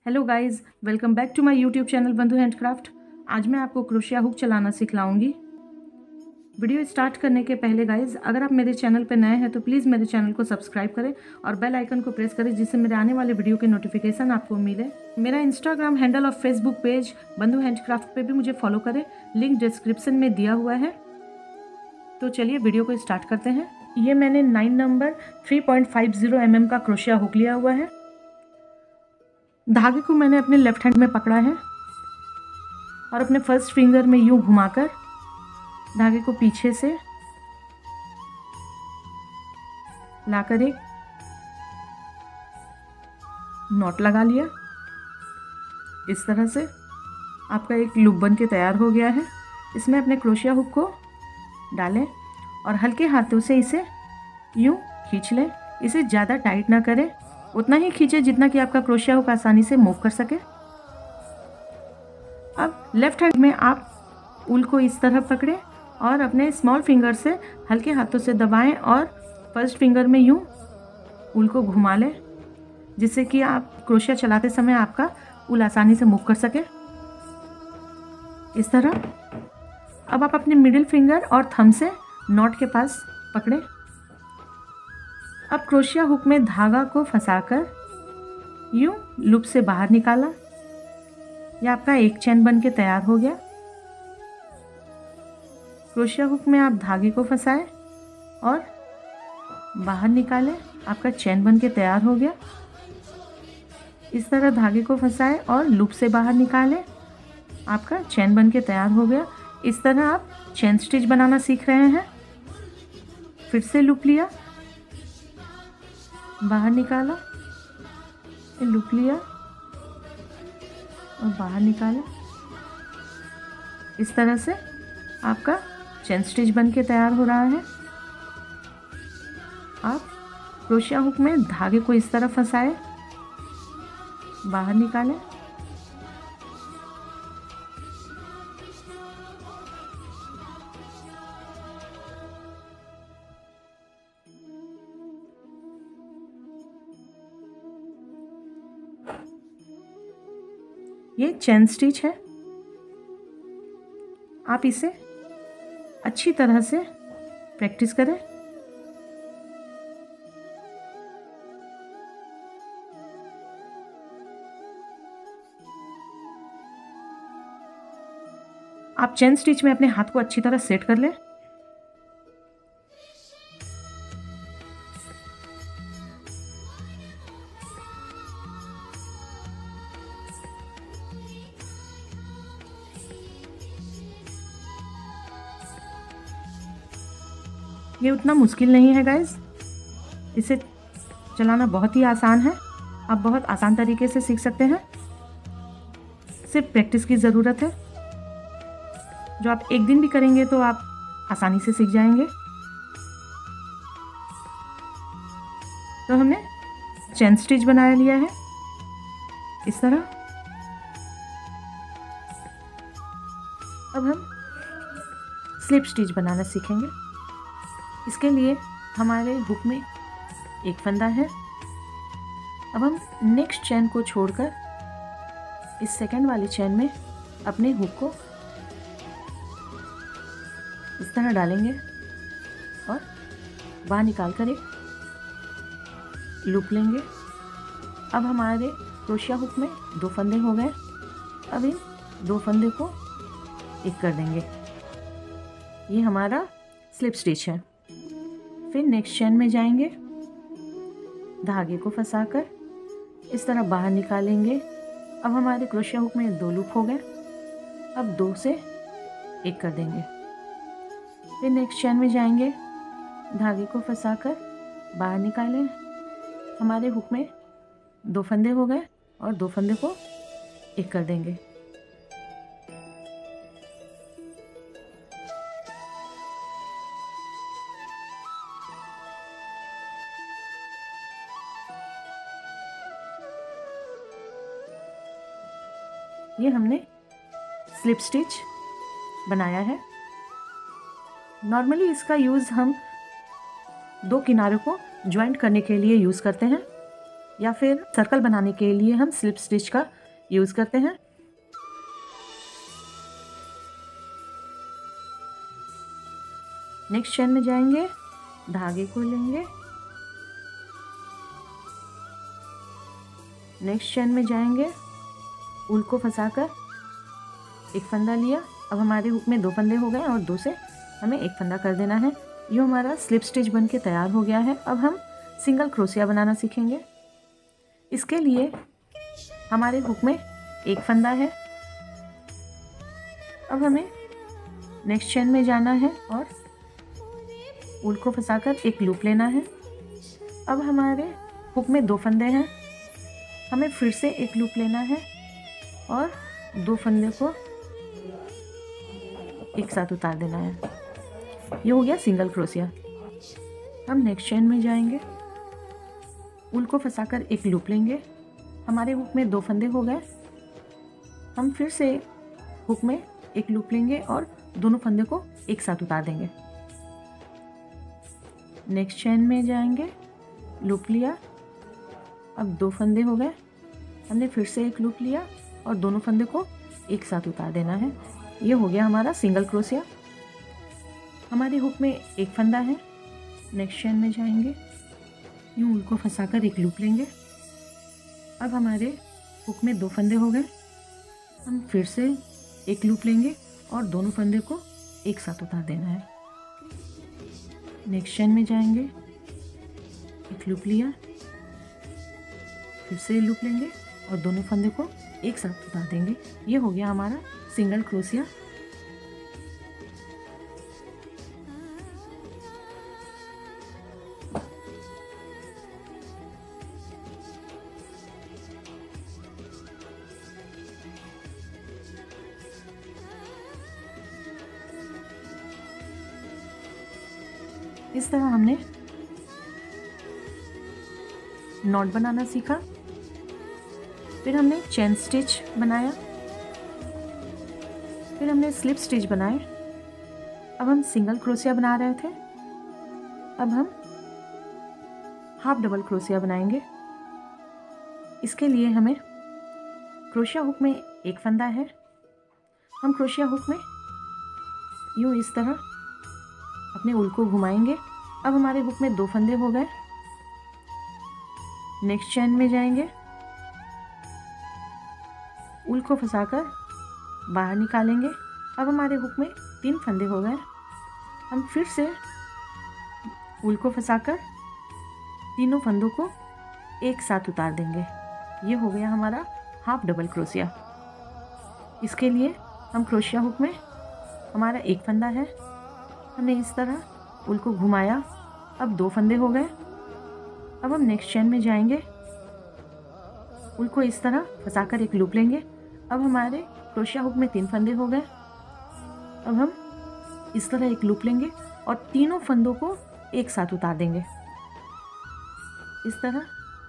Hello guys, welcome back to my YouTube channel Bandhu handcraft. आज मैं आपको क्रोशिया हुक चलाना सिखलाऊंगी। वीडियो स्टार्ट करने के पहले गाइस, अगर आप मेरे चैनल पर नए हैं तो प्लीज़ मेरे चैनल को सब्सक्राइब करें और बेल आइकन को प्रेस करें, जिससे मेरे आने वाले वीडियो के नोटिफिकेशन आपको मिले। मेरा इंस्टाग्राम हैंडल और फेसबुक पेज बंधु हैंडक्राफ्ट पे भी मुझे फॉलो करें, लिंक डिस्क्रिप्शन में दिया हुआ है। तो चलिए वीडियो को स्टार्ट करते हैं। ये मैंने 9 नंबर 3.50 mm का क्रोशिया हुक लिया हुआ है। धागे को मैंने अपने लेफ्ट हैंड में पकड़ा है और अपने फर्स्ट फिंगर में यूं घुमाकर धागे को पीछे से लाकर एक नॉट लगा लिया। इस तरह से आपका एक लूप बन के तैयार हो गया है। इसमें अपने क्रोशिया हुक को डालें और हल्के हाथों से इसे यूं खींच लें। इसे ज़्यादा टाइट ना करें, उतना ही खींचे जितना कि आपका क्रोशिया हुक आसानी से मूव कर सके। अब लेफ्ट हैंड में आप ऊल को इस तरह पकड़ें और अपने स्मॉल फिंगर से हल्के हाथों से दबाएं और फर्स्ट फिंगर में यूं ऊल को घुमा लें, जिससे कि आप क्रोशिया चलाते समय आपका ऊल आसानी से मूव कर सके। इस तरह अब आप अपने मिडिल फिंगर और थंब से नॉट के पास पकड़ें। अब क्रोशिया हुक में धागा को फंसाकर यूं लूप से बाहर निकाला। यह आपका एक चैन बन के तैयार हो गया। क्रोशिया हुक में आप धागे को फंसाएं और बाहर निकालें, आपका चैन बन के तैयार हो गया। इस तरह धागे को फंसाएं और लूप से बाहर निकालें, आपका चैन बन के तैयार हो गया। इस तरह आप चेन स्टिच बनाना सीख रहे हैं। फिर से लूप लिया, बाहर निकाला, लूप लिया और बाहर निकाला। इस तरह से आपका चेन स्टिच बन के तैयार हो रहा है। आप क्रोशिया हुक में धागे को इस तरह फंसाएं, बाहर निकालें, ये चेन स्टिच है। आप इसे अच्छी तरह से प्रैक्टिस करें। आप चेन स्टिच में अपने हाथ को अच्छी तरह सेट कर लें। ये उतना मुश्किल नहीं है गाइस, इसे चलाना बहुत ही आसान है। आप बहुत आसान तरीके से सीख सकते हैं। सिर्फ प्रैक्टिस की ज़रूरत है। जो आप एक दिन भी करेंगे तो आप आसानी से सीख जाएंगे। तो हमने चेन स्टिच बना लिया है इस तरह। अब हम स्लिप स्टिच बनाना सीखेंगे। इसके लिए हमारे हुक में एक फंदा है। अब हम नेक्स्ट चैन को छोड़कर इस सेकंड वाली चैन में अपने हुक को इस तरह डालेंगे और बाहर निकाल कर एक लूप लेंगे। अब हमारे क्रोशिया हुक में 2 फंदे हो गए। अब इन 2 फंदे को एक कर देंगे। ये हमारा स्लिप स्टिच है। फिर नेक्स्ट चैन में जाएंगे, धागे को फंसाकर इस तरह बाहर निकालेंगे। अब हमारे क्रोशिया हुक में 2 लूप हो गए। अब 2 से एक कर देंगे। फिर नेक्स्ट चैन में जाएंगे, धागे को फंसाकर बाहर निकालें। हमारे हुक में 2 फंदे हो गए और 2 फंदे को एक कर देंगे। ये हमने स्लिप स्टिच बनाया है। नॉर्मली इसका यूज़ हम 2 किनारों को ज्वाइंट करने के लिए यूज़ करते हैं। या फिर सर्कल बनाने के लिए हम स्लिप स्टिच का यूज़ करते हैं। नेक्स्ट चेन में जाएंगे, धागे को लेंगे, नेक्स्ट चेन में जाएंगे, ऊल को फंसाकर एक फंदा लिया। अब हमारे हुक में 2 फंदे हो गए और 2 से हमें एक फंदा कर देना है। ये हमारा स्लिप स्टिच बन के तैयार हो गया है। अब हम सिंगल क्रोशिया बनाना सीखेंगे। इसके लिए हमारे हुक में एक फंदा है। अब हमें नेक्स्ट चेन में जाना है और ऊल को फंसाकर एक लूप लेना है। अब हमारे हुक में 2 फंदे हैं, हमें फिर से एक लूप लेना है और 2 फंदे को एक साथ उतार देना है। ये हो गया सिंगल क्रोशिया। हम नेक्स्ट चेन में जाएंगे, ऊल को फंसाकर एक लूप लेंगे। हमारे हुक में 2 फंदे हो गए। हम फिर से हुक में एक लूप लेंगे और दोनों फंदे को एक साथ उतार देंगे। नेक्स्ट चेन में जाएंगे, लूप लिया, अब 2 फंदे हो गए। हमने फिर से एक लूप लिया और दोनों फंदे को एक साथ उतार देना है। ये हो गया हमारा सिंगल क्रोशिया। हमारे हुक में एक फंदा है। नेक्स्ट चेन में जाएंगे, यूँ ऊल को फंसाकर एक लूप लेंगे। अब हमारे हुक में 2 फंदे हो गए। हम फिर से एक लूप लेंगे और दोनों फंदे को एक साथ उतार देना है। नेक्स्ट चेन में जाएंगे, एक लूप लिया, फिर से लूप लेंगे और दोनों फंदे को एक साथ उतार देंगे। ये हो गया हमारा सिंगल क्रोशिया। इस तरह हमने नॉट बनाना सीखा, फिर हमने चेन स्टिच बनाया, फिर हमने स्लिप स्टिच बनाए। अब हम सिंगल क्रोशिया बना रहे थे, अब हम हाफ डबल क्रोशिया बनाएंगे। इसके लिए हमें क्रोशिया हुक में एक फंदा है। हम क्रोशिया हुक में यूँ इस तरह अपने ऊल को घुमाएंगे। अब हमारे हुक में 2 फंदे हो गए। नेक्स्ट चेन में जाएंगे, ऊल को फंसाकर बाहर निकालेंगे। अब हमारे हुक में 3 फंदे हो गए। हम फिर से ऊल को फंसाकर तीनों फंदों को एक साथ उतार देंगे। ये हो गया हमारा हाफ डबल क्रोशिया। इसके लिए हम क्रोशिया हुक में हमारा एक फंदा है, हमने इस तरह ऊल को घुमाया। अब 2 फंदे हो गए। अब हम नेक्स्ट चेन में जाएंगे, ऊल को इस तरह फंसाकर एक लूप लेंगे। अब हमारे क्रोशिया हुक में 3 फंदे हो गए। अब हम इस तरह एक लूप लेंगे और तीनों फंदों को एक साथ उतार देंगे। इस तरह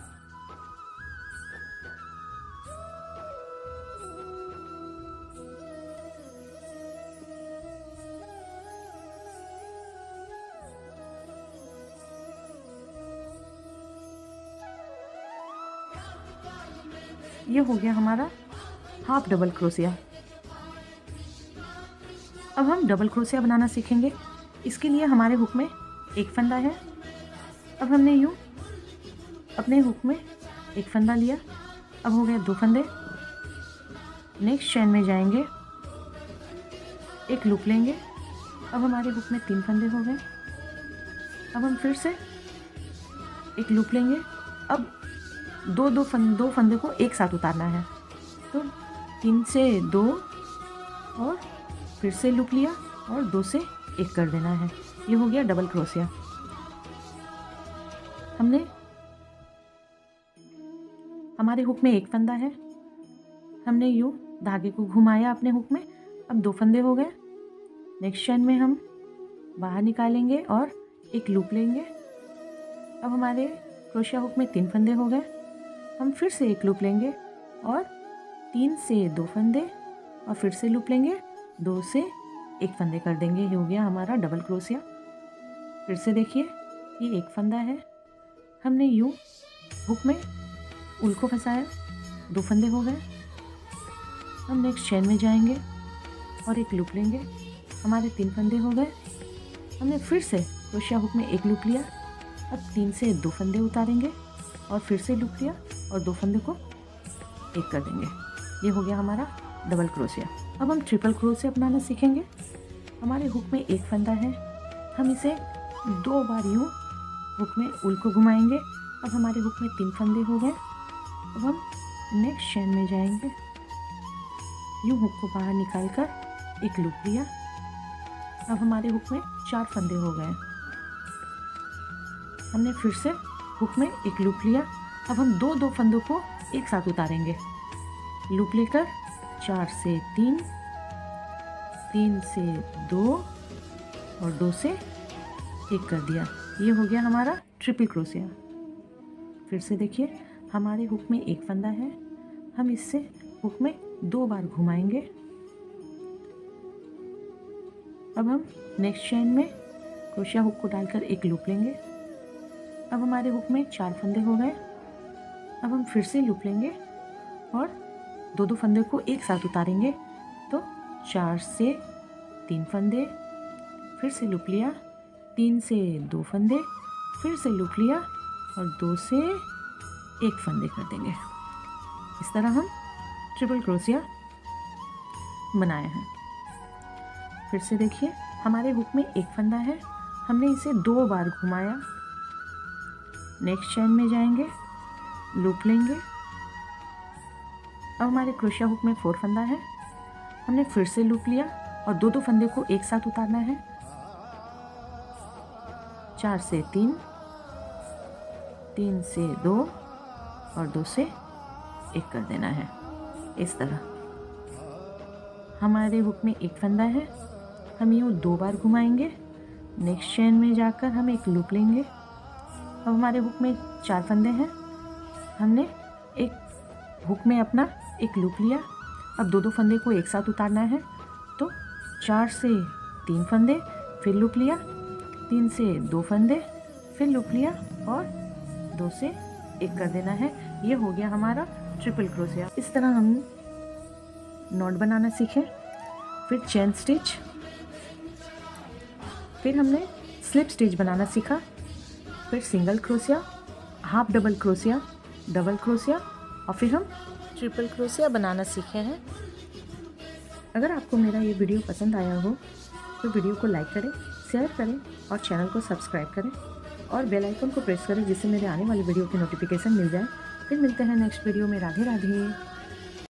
ये हो गया हमारा हाफ डबल क्रोशिया। अब हम डबल क्रोशिया बनाना सीखेंगे। इसके लिए हमारे हुक में एक फंदा है। अब हमने यूँ अपने हुक में एक फंदा लिया, अब हो गए 2 फंदे। नेक्स्ट चेन में जाएंगे, एक लूप लेंगे। अब हमारे हुक में 3 फंदे हो गए। अब हम फिर से एक लूप लेंगे। अब दो फंदे को एक साथ उतारना है, तो 3 से 2 और फिर से लूप लिया और 2 से 1 कर देना है। ये हो गया डबल क्रोशिया। हमने हमारे हुक में एक फंदा है, हमने यूँ धागे को घुमाया अपने हुक में। अब 2 फंदे हो गए। नेक्स्ट चेन में हम बाहर निकालेंगे और एक लूप लेंगे। अब हमारे क्रोशिया हुक में 3 फंदे हो गए। हम फिर से एक लूप लेंगे और 3 से 2 फंदे और फिर से लूप लेंगे, 2 से 1 फंदे कर देंगे। ये हो गया हमारा डबल क्रोशिया। फिर से देखिए, ये एक फंदा है, हमने यूँ हुक में उल को फंसाया, 2 फंदे हो गए। हम नेक्स्ट चेन में जाएंगे और एक लूप लेंगे, हमारे 3 फंदे हो गए। हमने फिर से क्रोशिया हुक में एक लूप लिया, अब 3 से 2 फंदे उतारेंगे और फिर से लूप लिया और 2 फंदे को एक कर देंगे। ये हो गया हमारा डबल क्रोशिया। अब हम ट्रिपल क्रोशिया अपनाना सीखेंगे। हमारे हुक में एक फंदा है, हम इसे 2 बार यूँ हुक में उल को घुमाएंगे। अब हमारे हुक में 3 फंदे हो गए। अब हम नेक्स्ट चेन में जाएंगे, यूँ हुक को बाहर निकाल कर एक लूप लिया। अब हमारे हुक में 4 फंदे हो गए। हमने फिर से हुक में एक लूप लिया। अब हम 2 फंदों को एक साथ उतारेंगे, लूप लेकर 4 से 3, 3 से 2 और 2 से 1 कर दिया। ये हो गया हमारा ट्रिपल क्रोशिया। फिर से देखिए, हमारे हुक में एक फंदा है, हम इससे हुक में 2 बार घुमाएंगे। अब हम नेक्स्ट चेन में क्रोशिया हुक को डालकर एक लूप लेंगे। अब हमारे हुक में 4 फंदे हो गए। अब हम फिर से लूप लेंगे और 2 फंदे को एक साथ उतारेंगे, तो 4 से 3 फंदे, फिर से लूप लिया, 3 से 2 फंदे, फिर से लूप लिया और 2 से 1 फंदे कर देंगे। इस तरह हम ट्रिपल क्रोशिया बनाए हैं। फिर से देखिए, हमारे हुक में एक फंदा है, हमने इसे 2 बार घुमाया। नेक्स्ट चेन में जाएंगे, लूप लेंगे। अब हमारे क्रोशिया हुक में 4 फंदा है, हमने फिर से लूप लिया और 2 फंदे को एक साथ उतारना है। 4 से 3, 3 से 2 और 2 से 1 कर देना है। इस तरह हमारे हुक में एक फंदा है, हम यूँ 2 बार घुमाएंगे। नेक्स्ट चेन में जाकर हम एक लूप लेंगे। अब हमारे हुक में 4 फंदे हैं, हमने एक हुक में अपना एक लूप लिया। अब 2 फंदे को एक साथ उतारना है, तो 4 से 3 फंदे, फिर लूप लिया, 3 से 2 फंदे, फिर लूप लिया और 2 से 1 कर देना है। ये हो गया हमारा ट्रिपल क्रोशिया। इस तरह हम नॉट बनाना सीखे। फिर चेन स्टिच, फिर हमने स्लिप स्टिच बनाना सीखा, फिर single crochet, half double crochet, double crochet और फिर हम ट्रिपल क्रोशिया बनाना सीखे हैं। अगर आपको मेरा ये वीडियो पसंद आया हो तो वीडियो को लाइक करें, शेयर करें और चैनल को सब्सक्राइब करें और बेल आइकन को प्रेस करें, जिससे मेरे आने वाली वीडियो की नोटिफिकेशन मिल जाए। फिर मिलते हैं नेक्स्ट वीडियो में। राधे राधे।